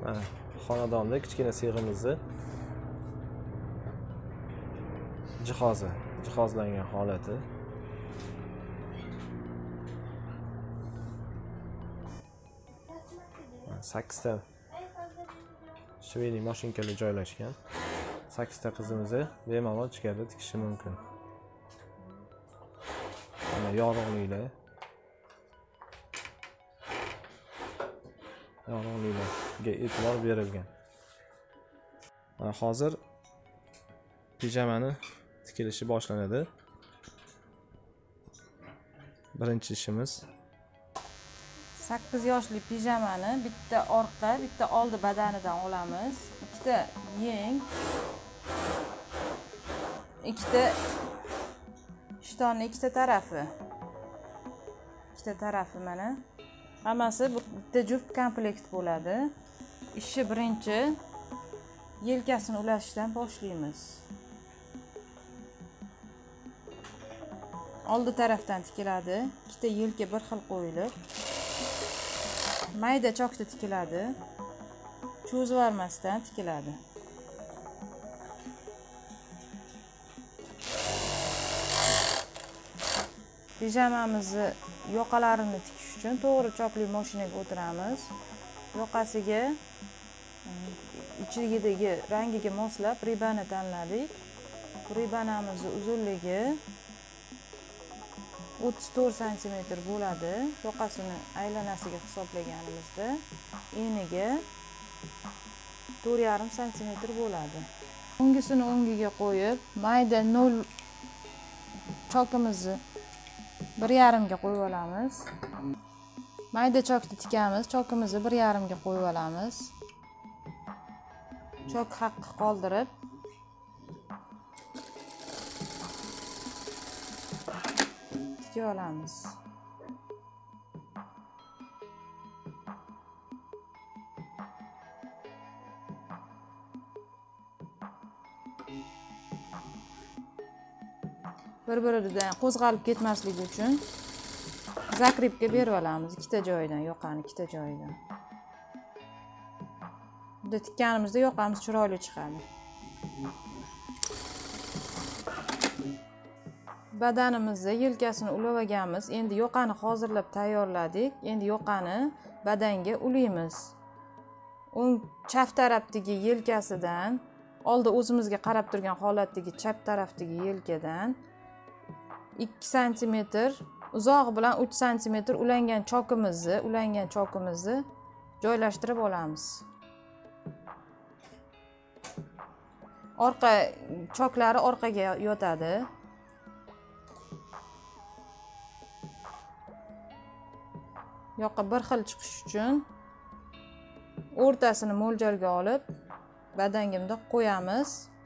Mana xonadonda kichkina sig'imizni jihozlangan holati. 8 ta shveyli mashinkalar joylashgan. 8 ta qizimizni bemalol ichkarida tikishi mumkin. Mana yorug'liklar. Yorug'liklarga e'tibor berilgan. Mana hozir pijamani tikilishi boshlanadi. Birinchi ishimiz 8 yoshli pijamani bitta orqa, bitta oldi badanidan olamiz. Ikkita yeng, ikkita shtonning ikkita tarafi mana. Hammasi bitta juft komplekt bo'ladi. Ishni birinchi yelkasini ulashishdan boshlaymiz. Oldi tarafdan tikiladi. Ikkita yelka bir xil qo'yilib, mayda chokda tikiladi. Cho'zib olmasdan tikiladi. Pijamamizni yoqalarini tikish uchun to'g'ri chokli mashinaga o'tiramiz. Yoqasiga ichidagi rangiga moslab ribani tanladik. Ribanamizning uzunligi 34 sm bo'ladi. Yoqasini aylanasiga hisoblaganimizda eniga 4,5 sm bo'ladi. O'ngisini o'ngiga qo'yib, mayda 0 chokimizni 1,5 ga qo'yib olamiz. Mayda chokni tikamiz, chokimizni 1,5 ga qo'yib olamiz. Chok haqqi qoldirib tikib olamiz. Bir-biridan qo'zg'alib ketmasligi uchun zakripga berib olamiz ikkita joyidan, yoqani ikkita joyidan. Bunda tikkanimizda yoqamiz chiroyli chiqadi. Badanimizni yelkasini ulab olganmiz. Endi yoqani hozirlab tayyorladik. Endi yoqani badanga ulaymiz. O'ng chap tarafdagi yelkasidan, oldi o'zimizga qarab turgan holatdagi chap tarafdagi yelkadan 2 sm, uzog'i bilan 3 sm ulangan chokimizni joylashtirib olamiz. Orqa choklari orqaga yotadi. Yoqqa bir xil chiqish uchun o'rtasini mo'ljalga olib badanga bundoq qo'yamiz.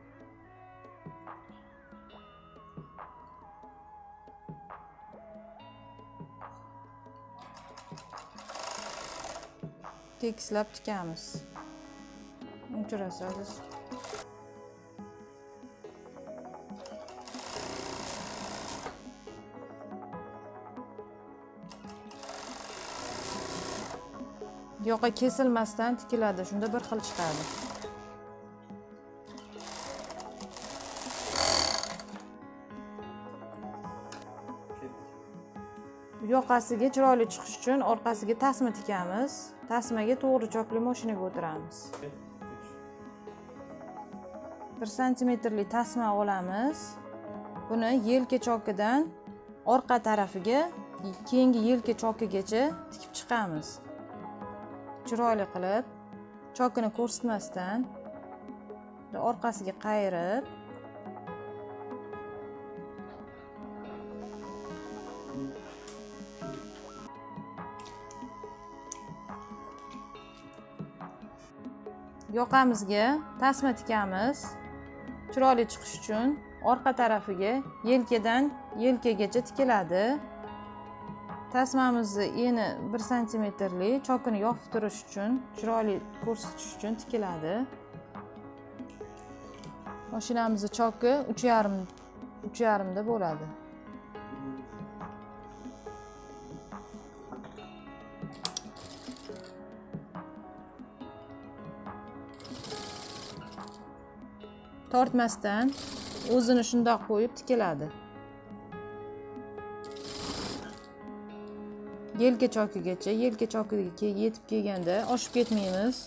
Tekislab tikamiz. Uchirasiz. Yoqa kesilmasdan tikiladi, shunda bir xil chiqadi. Yoqasiga chiroyli chiqish uchun orqasiga tasma tikamiz. Tasmaga to'g'ri chokli mashinaga o'tiramiz. 1 santimetrlik tasma olamiz. Buni yelka chokidan orqa tarafiga, keyingi yelka chokigacha tikib chiqamiz. Chiroyli qilib, chokini ko'rsatmasdan orqasiga qayirib yoqamizga tasma tikamiz. Chiroyli chiqish uchun orqa tarafiga yelkadan yelkagacha tikiladi. Tasmamizni eni 1 santimetrlik, chokini yopib turish uchun, chiroyli ko'rsatish uchun tikiladi. Mashinamizning choki 3,5 da bo'ladi. tortmasdan o'zini shundoq qo'yib tikiladi. Yelka chokigacha, yelka chokiga yetib kelganda oshib ketmaymiz.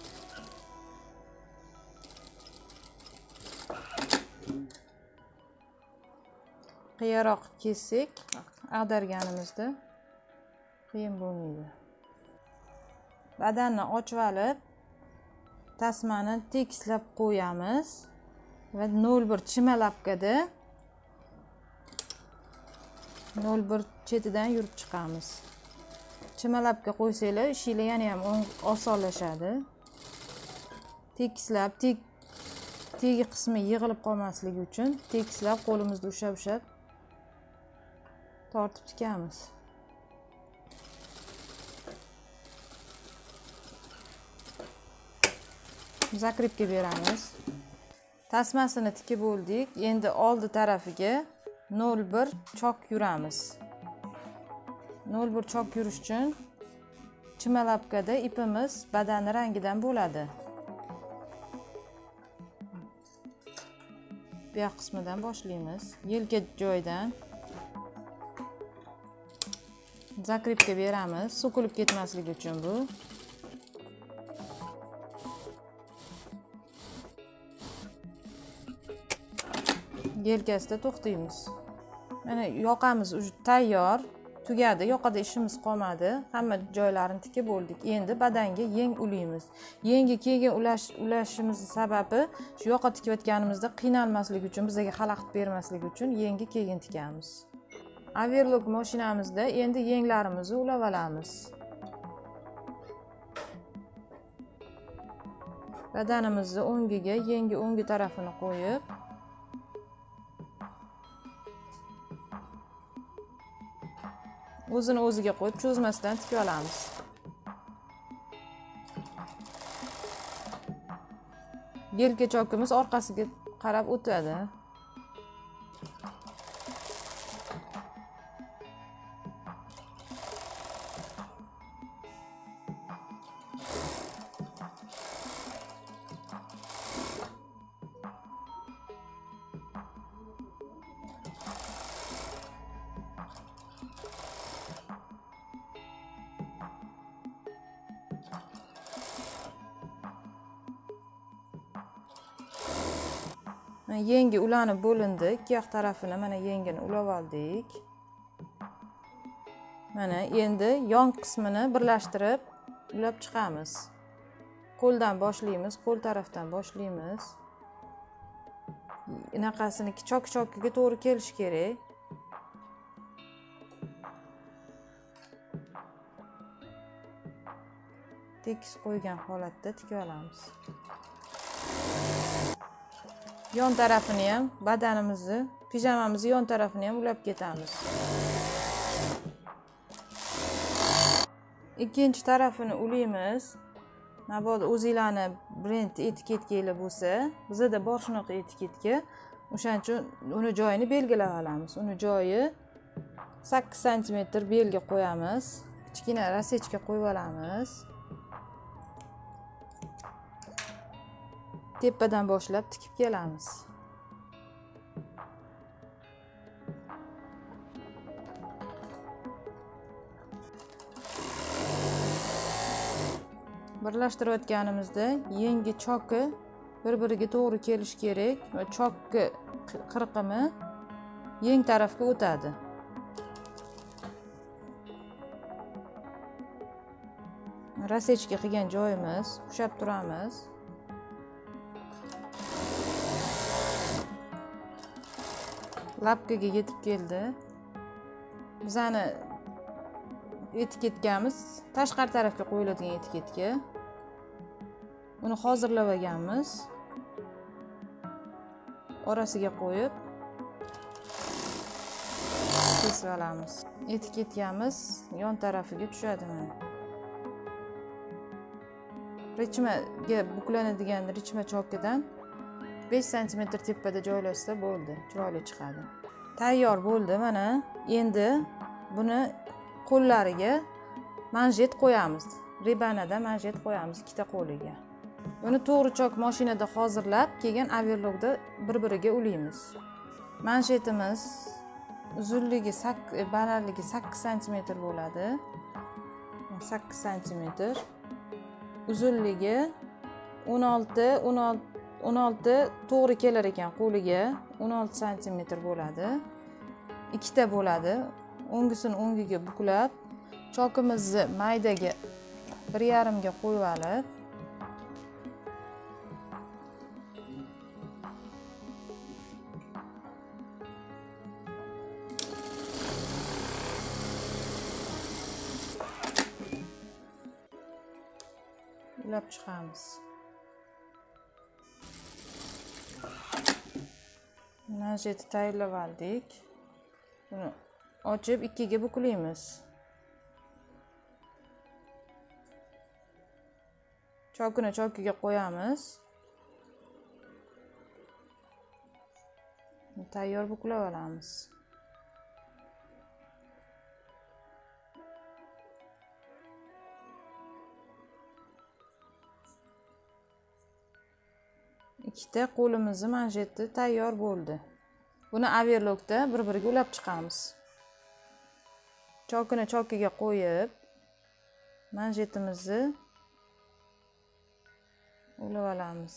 Qiyaroq kessak, ag'darganimizda qiyin bo'lmaydi. Badanni ochib olib, tasmani tekislab qo'yamiz va 0,1 chimalapkada 0,1 chetidan yurib chiqamiz. Chimalapga qo'ysanglar, ishinglar yana ham osonlashadi. Tekislab, tegi qismi yig'ilib qolmasligi uchun tekislab qo'limizda ushlab tortib tikamiz. Zakripga beramiz. Tasmasini tikib bo'ldik. Endi oldi tarafiga 0,1 chok yuramiz. 0,1 chok yurish uchun chimalapkada ipimiz badani rangidan bo'ladi. Bu yoq qismidan boshlaymiz. Yelka joyidan zakripga beramiz. So'kilib ketmasligi uchun bu. Yelkasida to'xtaymiz. Mana yoqamiz tayyor, tugadi. Yoqada ishimiz qolmadi. Hamma joylarini tikib bo'ldik. Endi badanga yeng ulaymiz. Yengi keyin ulashimizning sababi shu yoqa tikayotganimizda qiynalmasligi uchun, bizga xalaqit bermasligi uchun yengi keyin tikamiz. Overlock mashinamizda endi yenglarimizni ulab olamiz. Badanimizni o'ngiga, yengi o'ngi tarafini qo'yib o'zini o'ziga qo'yib cho'zmasdan tikib olamiz. Yelka chokimiz orqasiga qarab o'tadi. Yengi ulanib bo'lindi. Ikki yoq tarafini mana yengini ulab oldik. Mana endi yon qismini birlashtirib ulab chiqamiz. Qo'ldan boshlaymiz, qo'l tarafdan boshlaymiz. Bunaqasini chok-chokiga to'g'ri kelish kerak. Tekis qo'ygan holatda tikib olamiz. Yon tarafini ham, badanimizni, pijamamizni yon tarafini ham ulab ketamiz. Ikkinchi tarafini ulaymiz. Mabodo o'zinglarni brend etiketkanglar bo'lsa, bizda bor shunaqa etiketka. O'shaning uchun uni joyini belgilab olamiz. Uni joyi 8 sm belgi qo'yamiz. Kichkina rasechka qo'yib olamiz. Tepadan boshlab tikib kelamiz. Birlashtirayotganimizda yengi choki bir-biriga to'g'ri kelish kerak va chokki qirqimi yeng tarafga o'tadi. Rasechka qilgan joyimiz, ushlab turamiz. Lapkaga yetib keldi. Bizani etiketkamiz tashqari tarafga qo'yiladigan etiketka. Uni hozirlab olganmiz. Orasiga qo'yib kesib olamiz. Etiketkamiz yon tarafiga tushadi mana. Richmaga buklanadigan richma chokidan 5 sm tepada joylashsa bo'ldi, chiroyli chiqadi. Tayyor bo'ldi mana. Endi buni qo'llariga manjet qo'yamiz. Rebanada manjet qo'yamiz ikkita qo'liga. Buni to'g'ri chok mashinada hozirlab, keyin overlockda bir-biriga ulaymiz. Manshetimiz uzunligi balandligi 8 cm bo'ladi. 8 cm. Uzunligi 16 to'g'ri kelar ekan qo'liga 16 cm bo'ladi. Ikkita bo'ladi. O'ngisini o'ngiga buklab, chokimizni maydaga 1,5 ga qo'yib olib, ulab chiqamiz. Manjetni tayyorlab oldik. Buni ochib 2 ga buklaymiz. Chokini chokiga qo'yamiz. Tayyor buklab olamiz. Ikkita qo'limizni manjeti tayyor bo'ldi. Buni overlockda bir-biriga ulab chiqamiz. Chokini chokiga qo'yib, manjetimizni ulab olamiz.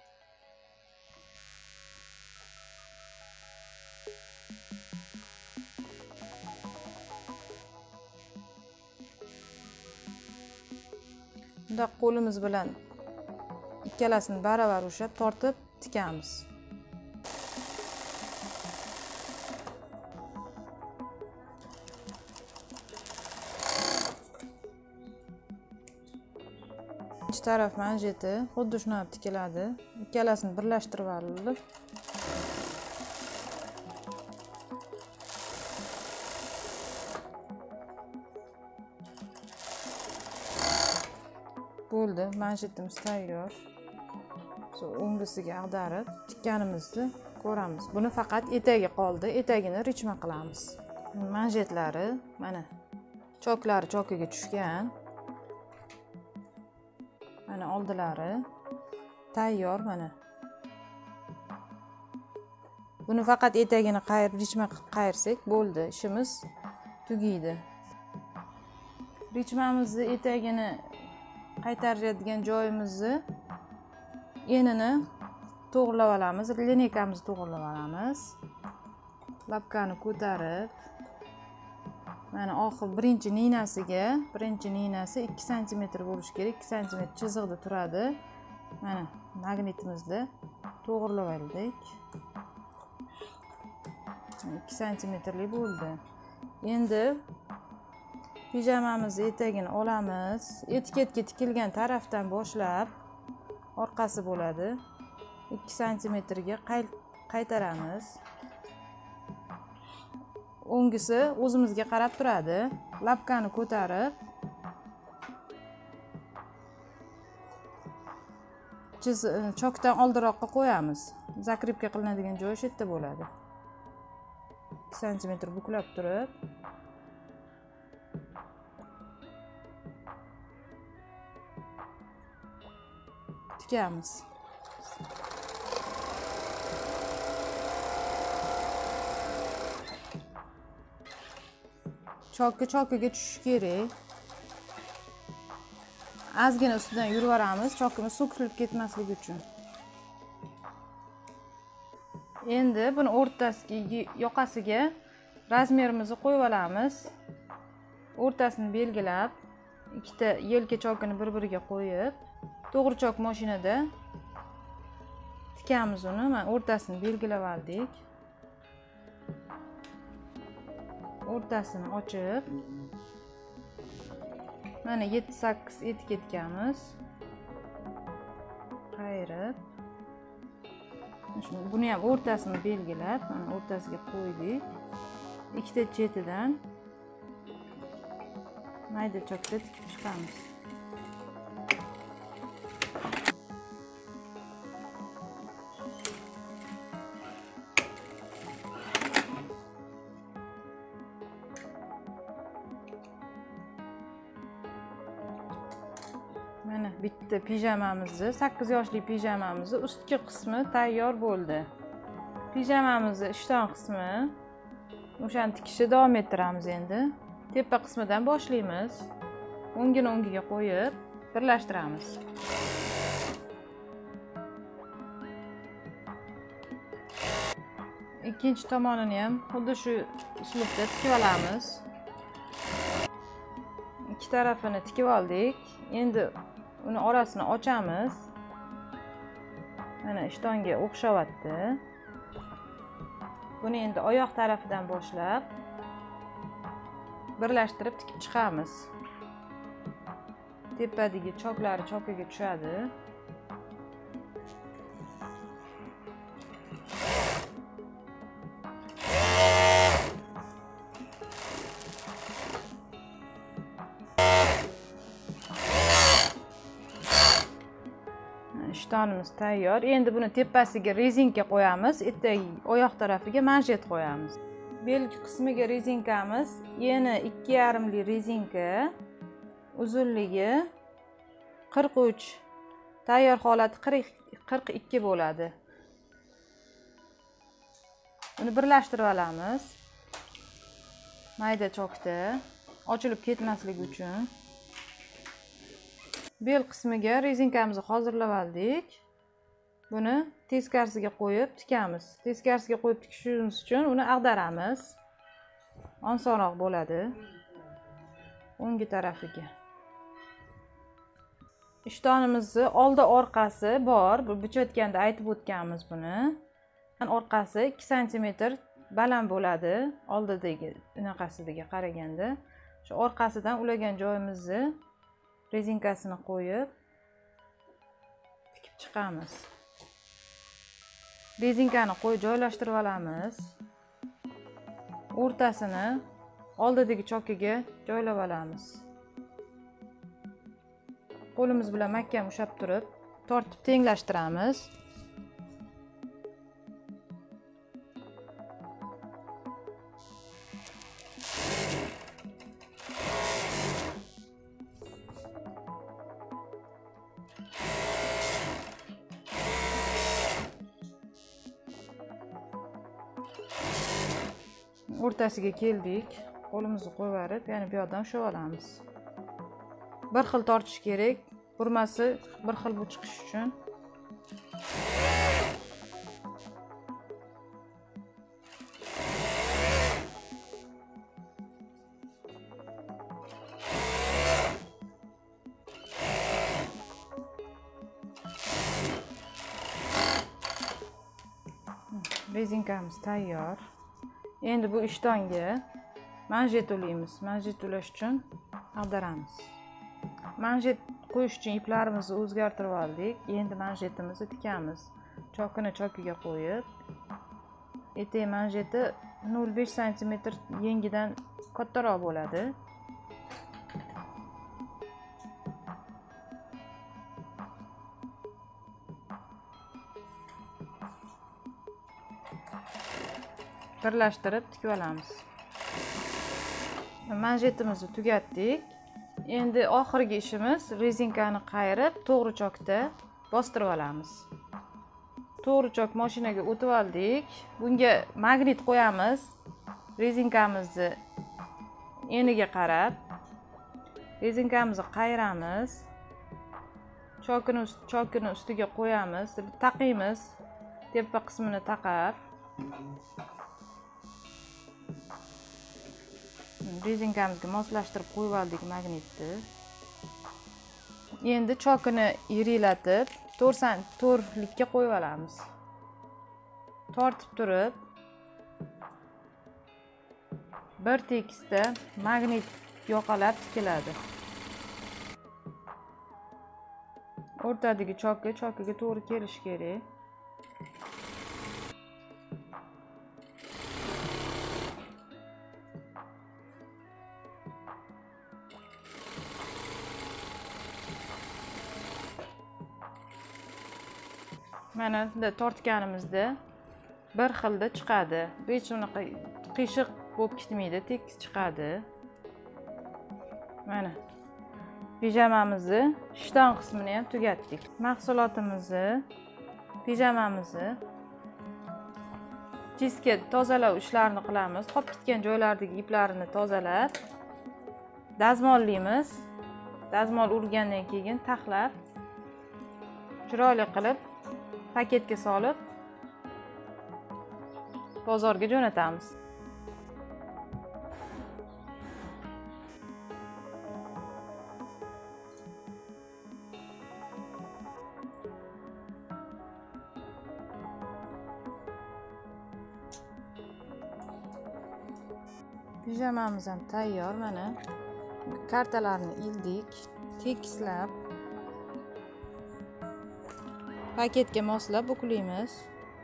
Bunda qo'limiz bilan ikkalasini baravar ushlab tortib tikamiz. İki taraf manjeti xuddi shunday tikiladi. Ikkalasini birlashtirib olib, bo'ldi. Manjetimiz tayyor. O'ngisiga ag'darib tikkanimizni ko'ramiz. Buni faqat etagi qoldi. Etagini richma qilamiz. Manjetlari mana choklari chokiga tushgan. Mana oldilari tayyor mana. Buni faqat etagini qayirib richma qilib qayirsak bo'ldi. Ishimiz tugaydi. Richmamizni etagini qaytaradigan joyimizni enini to'g'rilab olamiz. Lineykamizni to'g'rilab olamiz. Lapkani ko'tarib, mana oxir birinchi ninasi 2 cm bo'lishi kerak. 2 cm chiziqda turadi. Mana magnitimizni to'g'rilab oldik. 2 cmlik bo'ldi. Endi pijamamizni etagini olamiz. Etiketga tikilgan tarafdan boshlab orqasi bo'ladi. 2 cm ga qaytaramiz. O'ngisi o'zimizga qarab turadi. Lapkani ko'tarib, chokdan oldinroqqa qo'yamiz. Zakripka qilinadigan joyi shu yerda bo'ladi. 2 cm buklab turib, tikamiz. Chokiga tushishi kerak. Ozgina ustidan yurib boramiz, chokimiz so'kilib ketmasligi uchun. Endi buni o'rtasiga, yoqasiga razmerimizni qo'yib olamiz. O'rtasini belgilab, ikkita yelka chokini bir-biriga qo'yib, to'g'ri chok mashinada tikamiz uni. Mana o'rtasini belgilab oldik. O'rtasini ochib, mana 7-8 etiketgamiz qayirib, buni ham o'rtasini belgilab, mana o'rtasiga qo'ydik. Ikkita chetidan mayda chokda tikib chiqamiz. Mana bitta pijamamizni, 8 yoshli pijamamizni ustki qismi tayyor bo'ldi. Pijamamizni ishton qismi o'shani tikishni davom ettiramiz endi. Tepa qismidan boshlaymiz. O'ngini o'ngiga qo'yib, birlashtiramiz. Ikkinchi tomonini ham xuddi shu uslubda tikib olamiz. Ikki tarafini tikib oldik. Endi uni orasini ochamiz. Mana ishtonga o'xshayapti. Buni endi oyoq tarafidan boshlab birlashtirib tikib chiqamiz. Tepadagi choklari chokaga tushadi. Ishtonimiz tayyor. Endi buni tepasiga rezinka qo'yamiz, etagi oyoq tarafiga manjet qo'yamiz. Belgi qismiga rezinkamiz eni 2,5 li rezinka, uzunligi 43, tayyor holati 42 bo'ladi. Uni birlashtirib olamiz. Mayda chokda ochilib ketmasligi uchun. Bel qismiga rezinkamizni hozirlab oldik. Buni teskarisiga qo'yib tikamiz. Teskarisiga qo'yib tikishimiz uchun uni ag'daramiz. Osonroq bo'ladi. O'ngi tarafiga. Ishtonimizni oldi orqasi bor. Bu bichayotganda aytib o'tganmiz buni. Orqasi 2 sm baland bo'ladi. Oldidagi unaqasiga qaraganda. Shu orqasidan ulagan joyimizni rezinkasini qo'yib tikib chiqamiz. Rezinkani joylashtirib olamiz. O'rtasini oldidagi chokaga joylab olamiz. Qo'limiz bilan mahkam ushlab turib, tortib tenglashtiramiz. O'rtasiga keldik. Qo'limizni qo'yib, yana bu yoqdan ushlab olamiz. Bir xil tortish kerak. Burmasi bir xil bu chiqish uchun. Rezinkamiz tayyor. Endi bu ishtonga manjet ulaymiz. Manjet ulash uchun ag'daramiz. Manjet qo'yish uchun iplarimizni o'zgartirib oldik. Endi manjetimizni tikamiz. Chokini chokiga qo'yib, etek manjeti 0,5 sm yengidan kattaroq bo'ladi. Birlashtirib tikib olamiz. Manjetimizni tugatdik. Endi oxirgi ishimiz rezinkani qayirib, to'g'ri chokda bostirib olamiz. To'g'ri chok mashinaga o'tib oldik. Bunga magnit qo'yamiz. Rezinkamizni eniga qarab rezinkamizni qayiramiz. Chokini ustiga qo'yamiz, taqaymiz. Tepa qismini taqab rezinkamizga moslashtirib qo'yib oldik magnitni. Endi chokini yiringlatib 4 likka qo'yib olamiz. Tortib turib bir tekisda magnit yoqalab tikiladi. O'rtadagi chokiga to'g'ri kelish kerak. Mana bunda tortganimizda bir xilda chiqadi. Hech unaqa qiyshiq bo'lib ketmaydi, tekis chiqadi. Mana pijamamizni shtan qismini ham tugatdik. Mahsulotimizni, pijamamizni chizga tozalash ishlarini qilamiz. Qolib ketgan joylardagi iplarini tozalab, dazmollaymiz. Dazmol urgandan keyin taxlab, chiroyli qilib paketga solib bozorga jo'natamiz. Pijamamiz ham tayyor, mana. Kartalarni ildik, tekislab paketga moslab buklaymiz.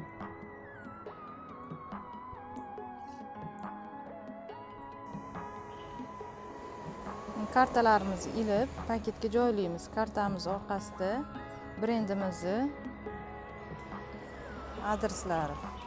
Kartalarimizni ilib paketga joylaymiz. Kartamiz orqasida brendimizni adreslari